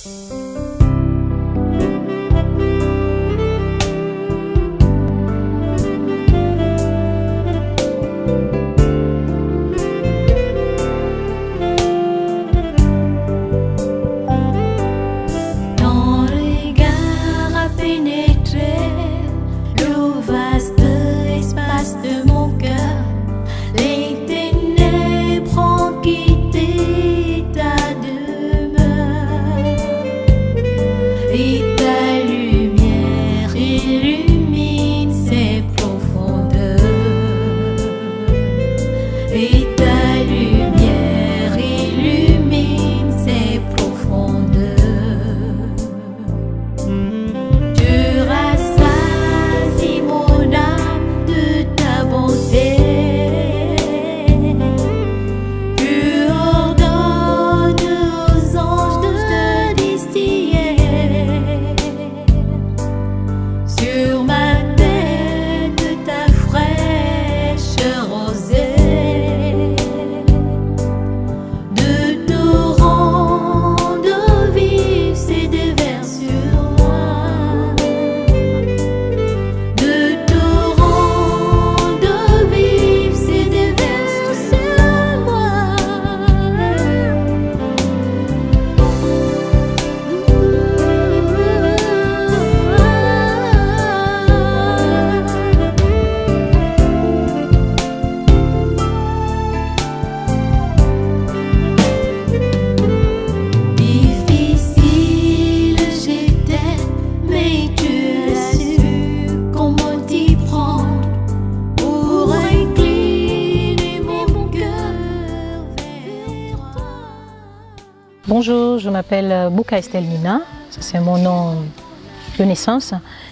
Bonjour, je m'appelle Bouka Estelle Nina, c'est mon nom de naissance,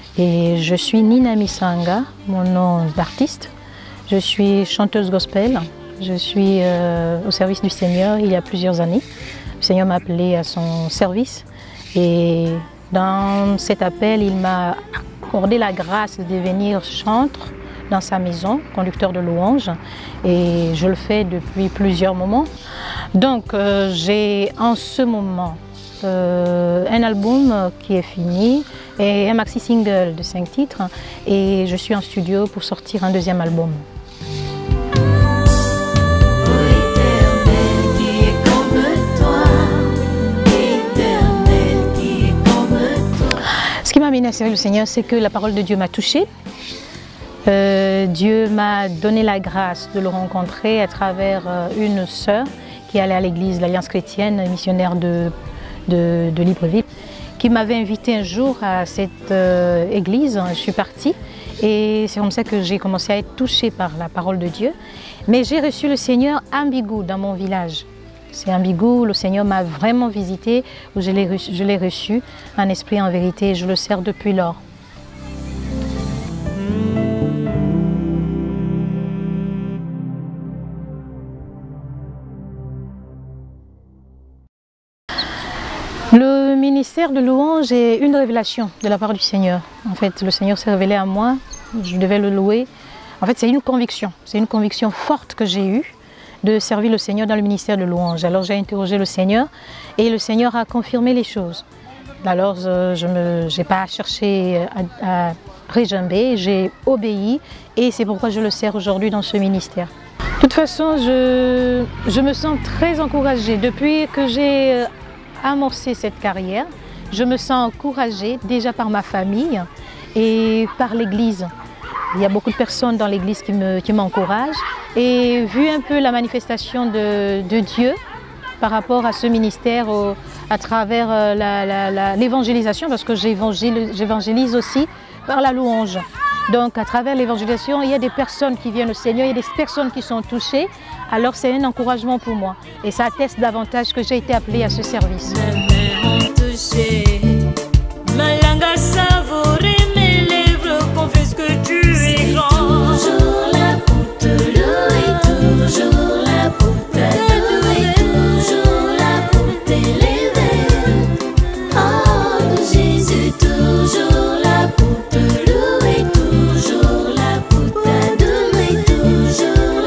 et je suis Nina Misanga, mon nom d'artiste. Je suis chanteuse gospel, je suis au service du Seigneur il y a plusieurs années. Le Seigneur m'a appelée à son service et dans cet appel, il m'a accordé la grâce de devenir chanteur dans sa maison, conducteur de louanges, et je le fais depuis plusieurs moments. Donc j'ai en ce moment un album qui est fini et un maxi single de 5 titres, et je suis en studio pour sortir un deuxième album. Ce qui m'a amené à servir le Seigneur, c'est que la parole de Dieu m'a touchée. Dieu m'a donné la grâce de le rencontrer à travers une sœur qui allait à l'église, l'Alliance chrétienne, missionnaire de Libreville, qui m'avait invité un jour à cette église. Je suis partie et c'est comme ça que j'ai commencé à être touchée par la parole de Dieu. Mais j'ai reçu le Seigneur à Mbigou, dans mon village. C'est à Mbigou, le Seigneur m'a vraiment visité, où je l'ai reçu en esprit, en vérité, et je le sers depuis lors. Le ministère de louange est une révélation de la part du Seigneur. En fait, le Seigneur s'est révélé à moi, je devais le louer. En fait, c'est une conviction forte que j'ai eue de servir le Seigneur dans le ministère de louange. Alors j'ai interrogé le Seigneur et le Seigneur a confirmé les choses. Alors je n'ai pas cherché à réjamber, j'ai obéi et c'est pourquoi je le sers aujourd'hui dans ce ministère. De toute façon, je me sens très encouragée depuis que j'ai amorcé cette carrière. Je me sens encouragée déjà par ma famille et par l'Église. Il y a beaucoup de personnes dans l'Église qui m'encouragent, et vu un peu la manifestation de Dieu par rapport à ce ministère à travers l'évangélisation, parce que j'évangélise aussi par la louange. Donc à travers l'évangélisation, il y a des personnes qui viennent au Seigneur, il y a des personnes qui sont touchées, alors c'est un encouragement pour moi et ça atteste davantage que j'ai été appelée à ce service.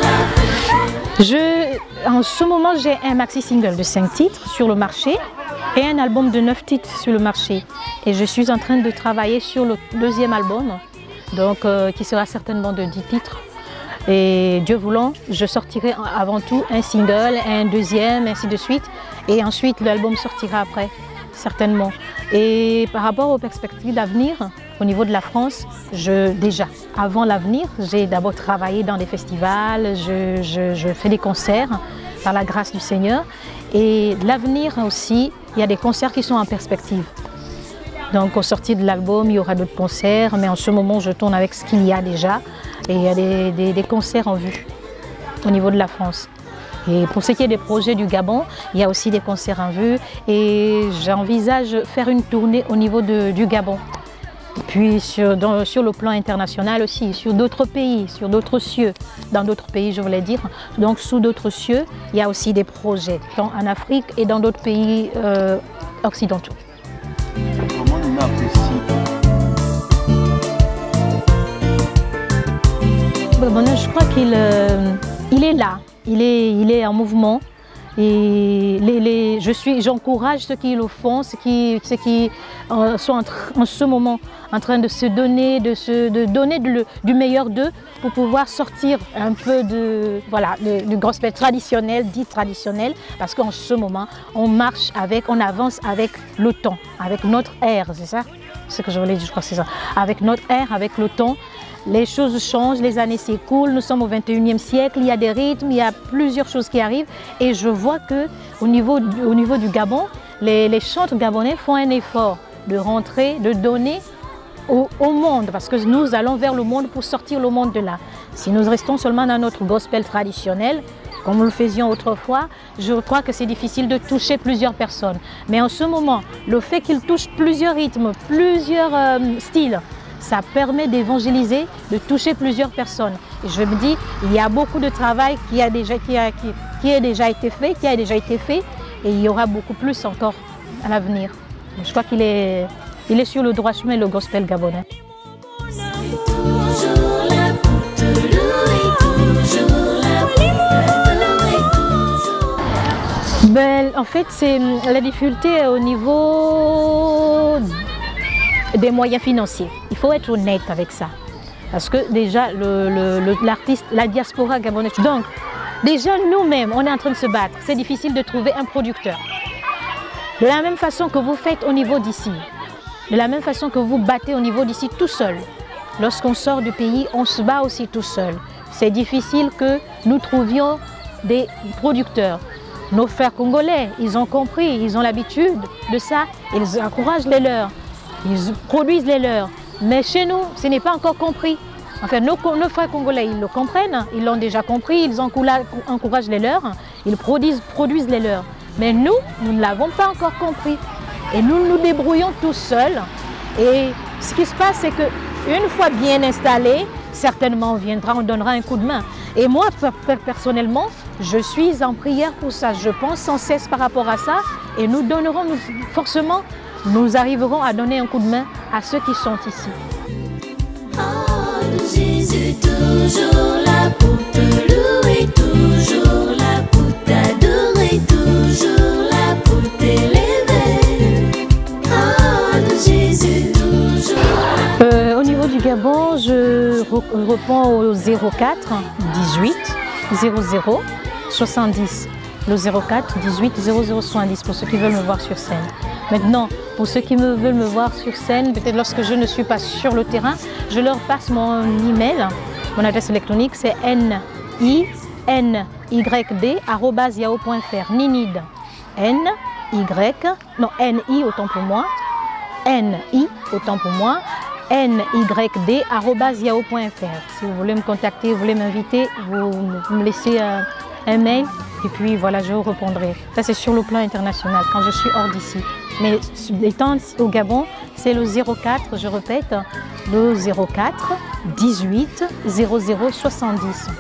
En ce moment, j'ai un maxi single de 5 titres sur le marché créé un album de 9 titres sur le marché et je suis en train de travailler sur le deuxième album, donc, qui sera certainement de 10 titres. Et Dieu voulant, je sortirai avant tout un single, un deuxième, ainsi de suite. Et ensuite, l'album sortira après, certainement. Et par rapport aux perspectives d'avenir, au niveau de la France, déjà, avant l'avenir, j'ai d'abord travaillé dans des festivals, je fais des concerts, par la grâce du Seigneur. Et l'avenir aussi, il y a des concerts qui sont en perspective. Donc, au sortir de l'album, il y aura d'autres concerts, mais en ce moment, je tourne avec ce qu'il y a déjà. Et il y a des concerts en vue au niveau de la France. Et pour ce qui est des projets du Gabon, il y a aussi des concerts en vue. Et j'envisage faire une tournée au niveau du Gabon. Et puis sur le plan international aussi, sur d'autres pays, sur d'autres cieux. Dans d'autres pays, je voulais dire. Donc sous d'autres cieux, il y a aussi des projets, tant en Afrique et dans d'autres pays occidentaux. Comment on apprécie? Je crois qu'il est là, il est en mouvement et j'encourage ceux qui le font, ceux qui sont en ce moment en train de se donner, du meilleur d'eux pour pouvoir sortir un peu du gospel traditionnel, dit traditionnel, parce qu'en ce moment on avance avec le temps, avec notre ère, c'est ça? C'est ce que je voulais dire, je crois que c'est ça. Avec notre ère, avec le temps. Les choses changent, les années s'écoulent, nous sommes au 21e siècle, il y a des rythmes, il y a plusieurs choses qui arrivent et je vois qu'au niveau du Gabon, les chantres gabonais font un effort de rentrer, de donner au monde parce que nous allons vers le monde pour sortir le monde de là. Si nous restons seulement dans notre gospel traditionnel, comme nous le faisions autrefois, je crois que c'est difficile de toucher plusieurs personnes. Mais en ce moment, le fait qu'ils touchent plusieurs rythmes, plusieurs styles, ça permet d'évangéliser, de toucher plusieurs personnes. Et je me dis, il y a beaucoup de travail qui a déjà été fait, et il y aura beaucoup plus encore à l'avenir. Je crois qu'il est sur le droit chemin, le gospel gabonais. En fait, c'est la difficulté au niveau des moyens financiers. Il faut être honnête avec ça. Parce que déjà, l'artiste, la diaspora gabonaise, donc déjà nous-mêmes, on est en train de se battre. C'est difficile de trouver un producteur. De la même façon que vous faites au niveau d'ici, de la même façon que vous battez au niveau d'ici tout seul. Lorsqu'on sort du pays, on se bat aussi tout seul. C'est difficile que nous trouvions des producteurs. Nos frères congolais, ils ont compris, ils ont l'habitude de ça, ils encouragent les leurs. Ils produisent les leurs, mais chez nous, ce n'est pas encore compris. Enfin, nos frères congolais, ils le comprennent, ils l'ont déjà compris, ils encouragent les leurs, ils produisent les leurs. Mais nous ne l'avons pas encore compris. Et nous nous débrouillons tout seuls. Et ce qui se passe, c'est qu'une fois bien installé, certainement on viendra, on donnera un coup de main. Et moi, personnellement, je suis en prière pour ça. Je pense sans cesse par rapport à ça. Et nous donnerons, forcément, nous arriverons à donner un coup de main à ceux qui sont ici. Oh, Jésus, toujours là pour te louer, toujours là pour t'adorer, toujours là pour t'élever. Oh, Jésus, toujours là. Au niveau du Gabon, je réponds au 04 18 00 70. Le 04 18 00 70 pour ceux qui veulent me voir sur scène. Maintenant, pour ceux qui veulent me voir sur scène, peut-être lorsque je ne suis pas sur le terrain, je leur passe mon email, mon adresse électronique, c'est niny@yahoo.fr. Ninid. N-I autant pour moi, N-I autant pour moi, nyd@yahoo.fr. Si vous voulez me contacter, vous voulez m'inviter, vous me laissez un mail et puis voilà, je vous répondrai. Ça, c'est sur le plan international, quand je suis hors d'ici. Mais étant au Gabon, c'est le 04, je répète, le 04 18 00 70.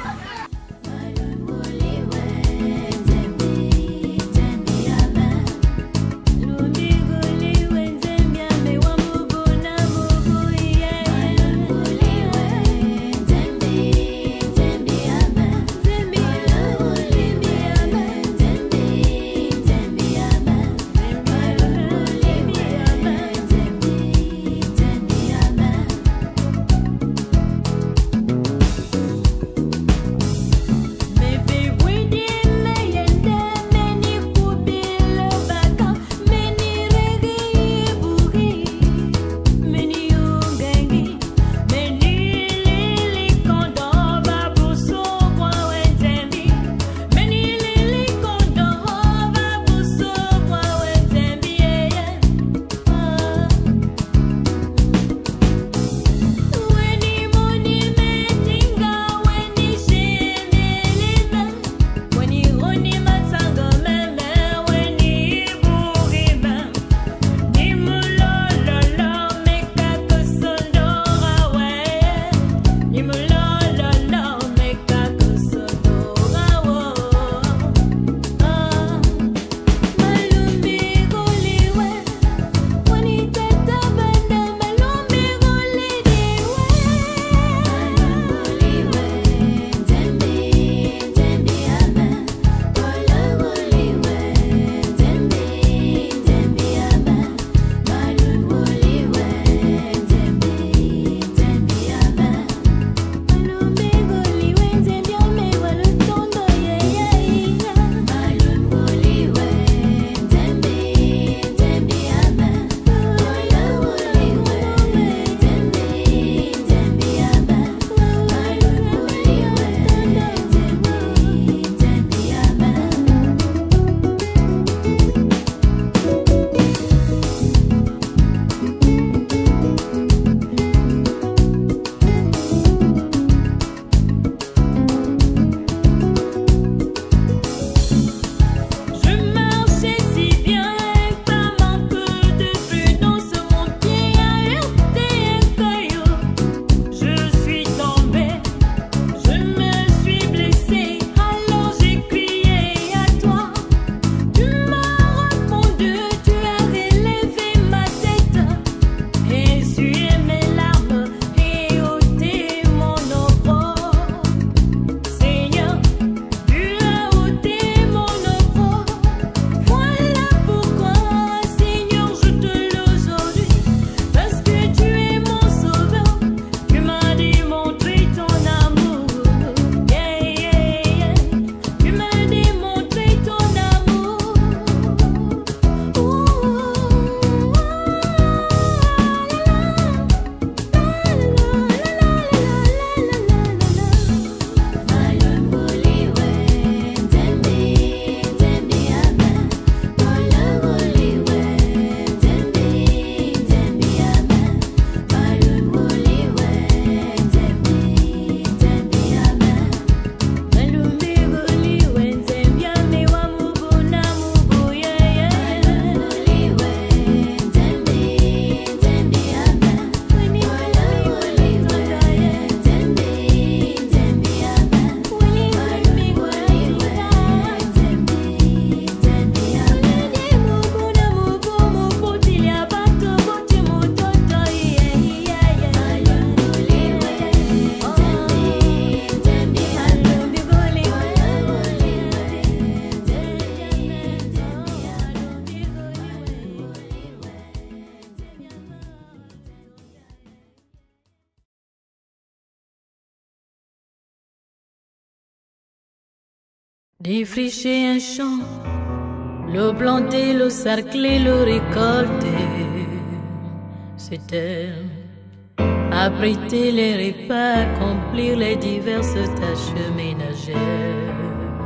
Défricher un champ, le planter, le cercler, le récolter, c'est elle. Abriter les repas, accomplir les diverses tâches ménagères.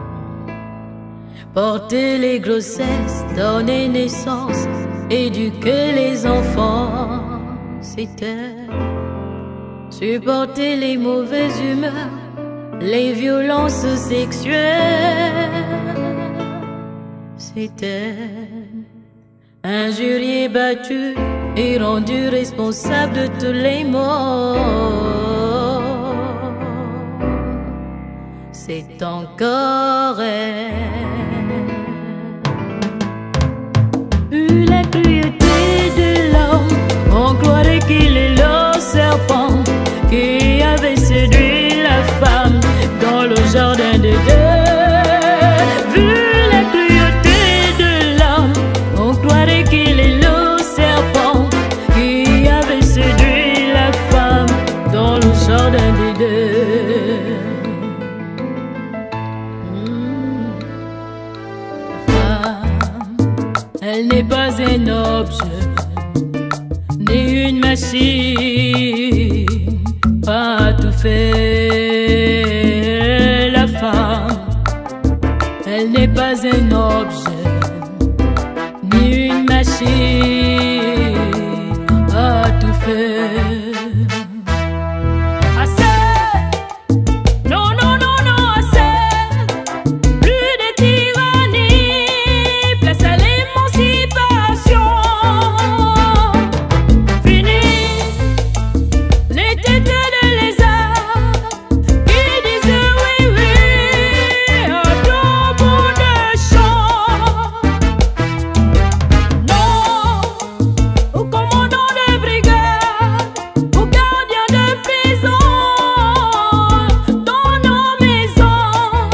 Porter les grossesses, donner naissance, éduquer les enfants, c'est elle. Supporter les mauvaises humeurs, les violences sexuelles, c'est elle. Injurié, battu et rendu responsable de tous les maux, c'est encore elle. Vu la cruauté de l'homme, on croirait qu'il est le serpent qui avait séduit la femme dans le jardin d'Éden. Vu la cruauté de l'homme, on croirait qu'il est le serpent qui avait séduit la femme dans le jardin d'Éden. La femme, elle n'est pas un objet, ni une machine, pas tout fait. La femme, elle n'est pas un objet, ni une machine, pas tout fait. Assez, non, non, non, non, assez. Plus de tyrannie, place à l'émancipation. Fini les têtes de lézard qui disent oui, oui à tout bout de champ. Non au commandant de brigade, aux gardiens de prison dans nos maisons.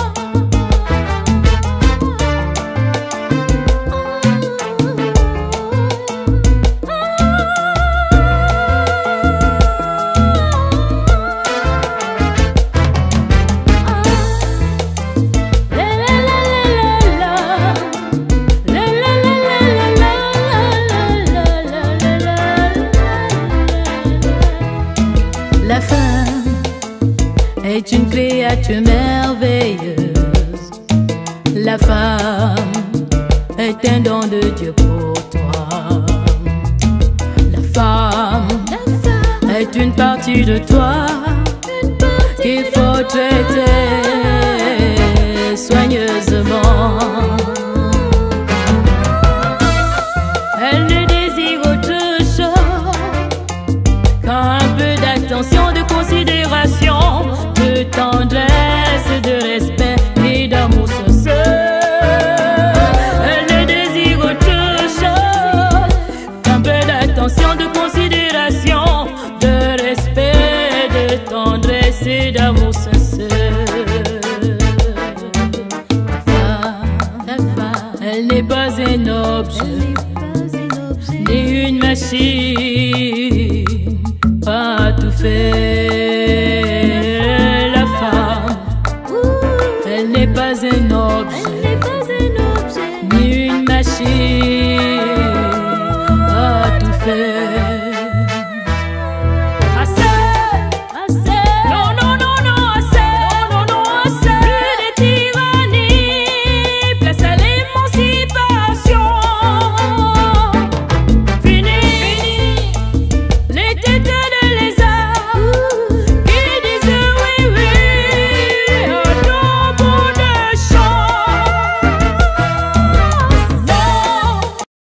La femme est une créature merveilleuse. La femme est un don de Dieu pour toi. La femme est une partie de toi qu'il faut traiter soigneusement. Elle ne désire autre chose qu'un peu d'attention, de considération, de tendresse, de respect et d'amour sincère. Elle ne désire autre chose qu'un peu d'attention, de considération, de respect, de tendresse et d'amour sincère. La femme, elle n'est pas un objet, ni une machine, pas tout fait. La femme, elle n'est pas un objet, ni une machine, pas tout fait.